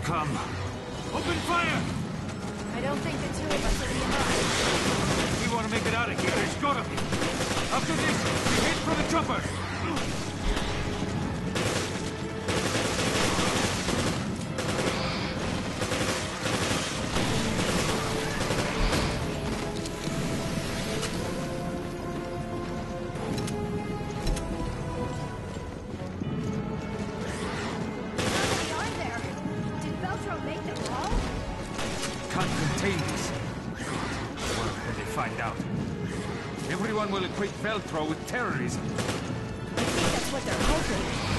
come. Open fire! I don't think the two of us will be enough. If we want to make it out of here, there's gotta be. After this, we hit for the chopper. Everyone will equate Veltro with terrorism. I think that's what they're hoping.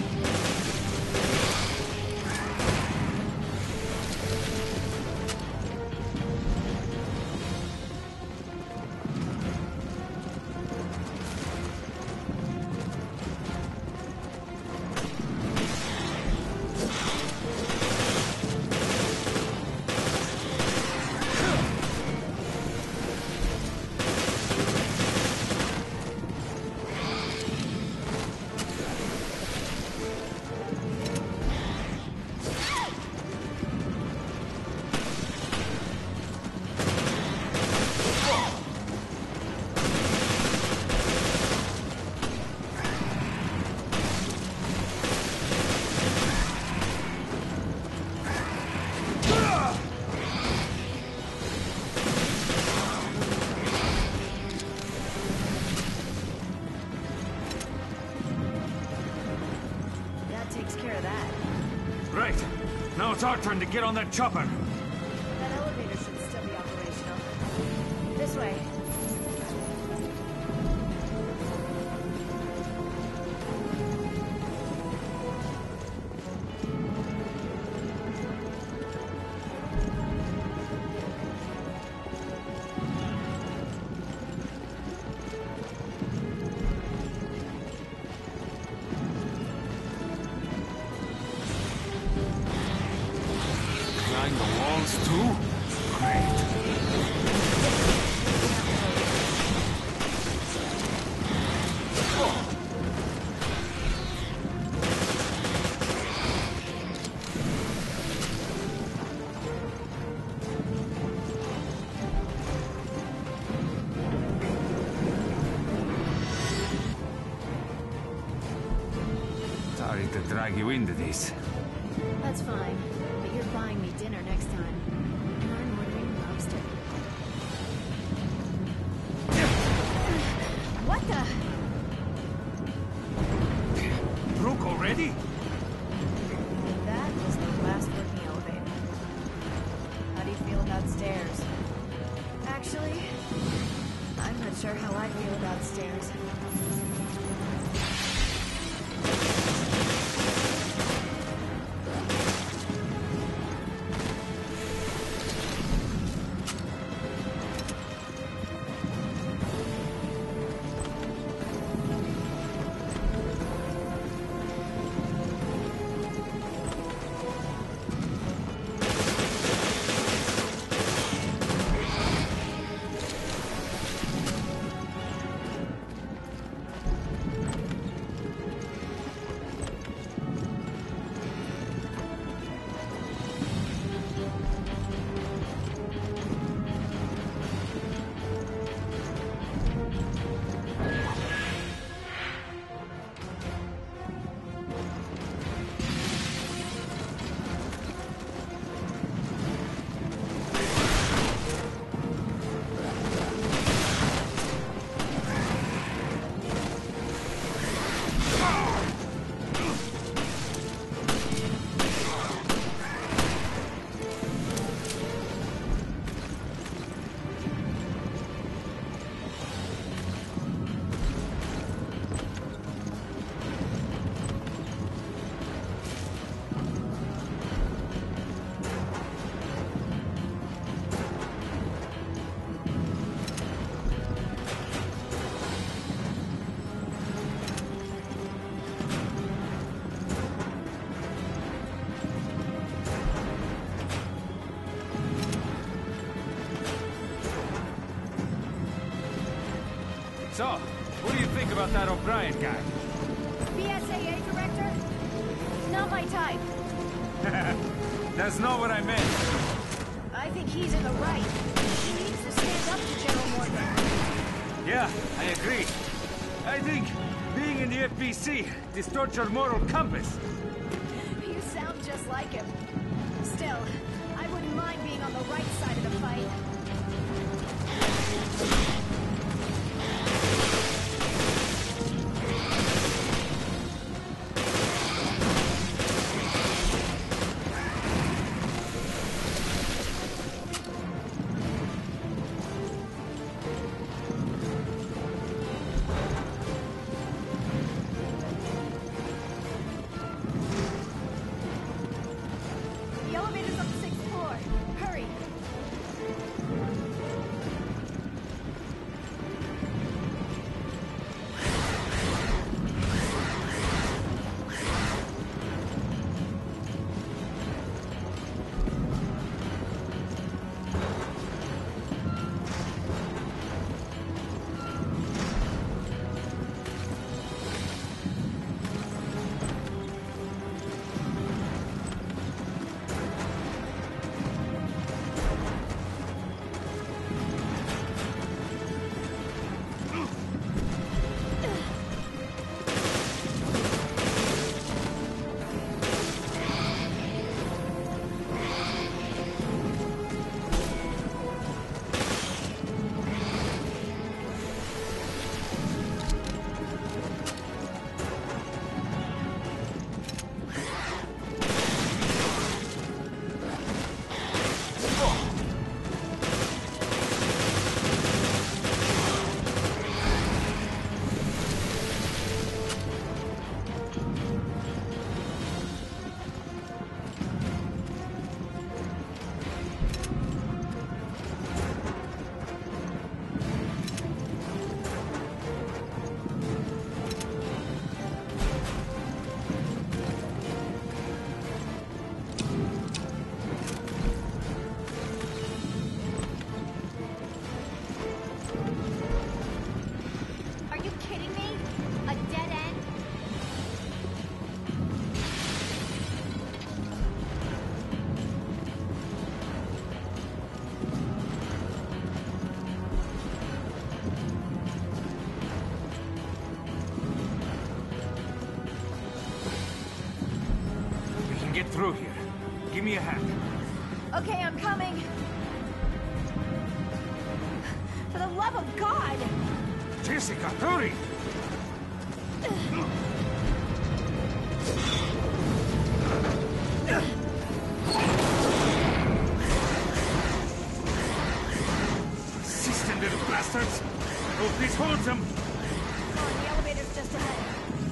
Right. Now it's our turn to get on that chopper. That elevator should still be operational. This way. The walls too? Great. Sorry to drag you into this. That's fine. But you're buying me dinner next time. And I'm ordering lobster. What the? Broke already? That was the last working elevator. How do you feel about stairs? Actually, I'm not sure how I feel about stairs. So, what do you think about that O'Brien guy? BSAA director? Not my type. That's not what I meant. I think he's in the right. He needs to stand up to General Morgan. Yeah, I agree. I think being in the FBC distorts your moral compass. You sound just like him. Still, I wouldn't mind being on the right side of the fight. The elevator's on the 6th floor. Hurry! Are you kidding me? A dead end? We can get through here. Give me a hand. Okay, I'm coming. For the love of God! Jessica, hurry! Persistent little bastards! Oh, please hold them! Come on, the elevator's just ahead.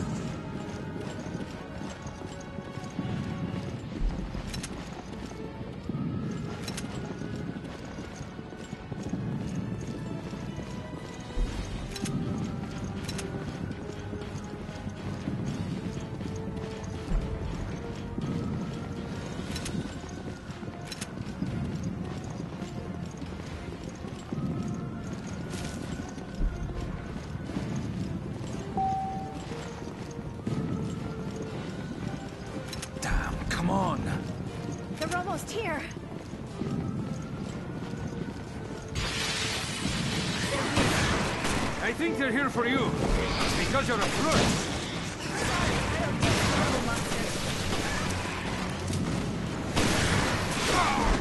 Damn, come on! They're almost here. I think they're here for you. It's because you're a flirt. Sorry, I don't take horrible monsters.